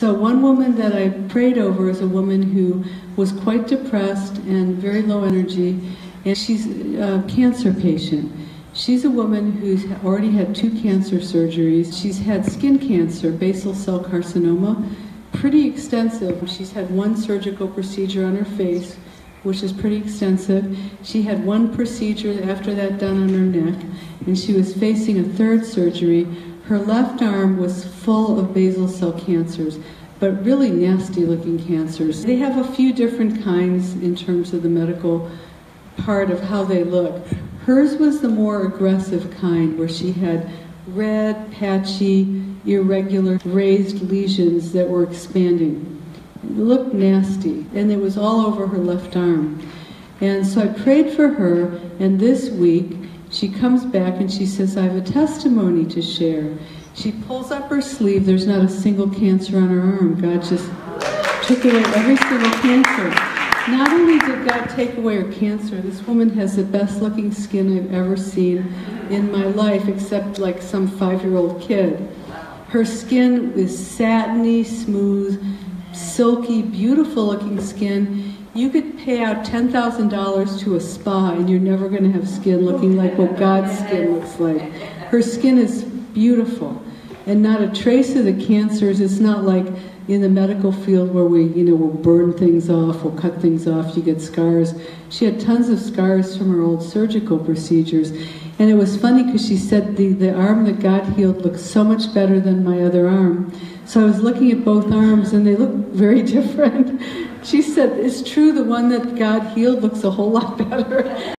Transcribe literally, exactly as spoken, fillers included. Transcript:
So one woman that I prayed over is a woman who was quite depressed and very low energy, and she's a cancer patient. She's a woman who's already had two cancer surgeries. She's had skin cancer, basal cell carcinoma, pretty extensive. She's had one surgical procedure on her face, which is pretty extensive. She had one procedure after that done on her neck, and she was facing a third surgery. Her left arm was full of basal cell cancers, but really nasty looking cancers. They have a few different kinds in terms of the medical part of how they look. Hers was the more aggressive kind, where she had red, patchy, irregular, raised lesions that were expanding. It looked nasty, and it was all over her left arm. And so I prayed for her, and this week she comes back and she says, I have a testimony to share. She pulls up her sleeve. There's not a single cancer on her arm. God just took away every single cancer. Not only did God take away her cancer, this woman has the best looking skin I've ever seen in my life, except like some five-year-old kid. Her skin is satiny, smooth, silky, beautiful looking skin. You could pay out ten thousand dollars to a spa and you're never going to have skin looking like what God's skin looks like. Her skin is beautiful, and not a trace of the cancers. It's not like in the medical field where we, you know, we'll burn things off, we'll cut things off, you get scars. She had tons of scars from her old surgical procedures. And it was funny because she said the, the arm that God healed looked so much better than my other arm. So I was looking at both arms and they look very different. She said, it's true, the one that God healed looks a whole lot better.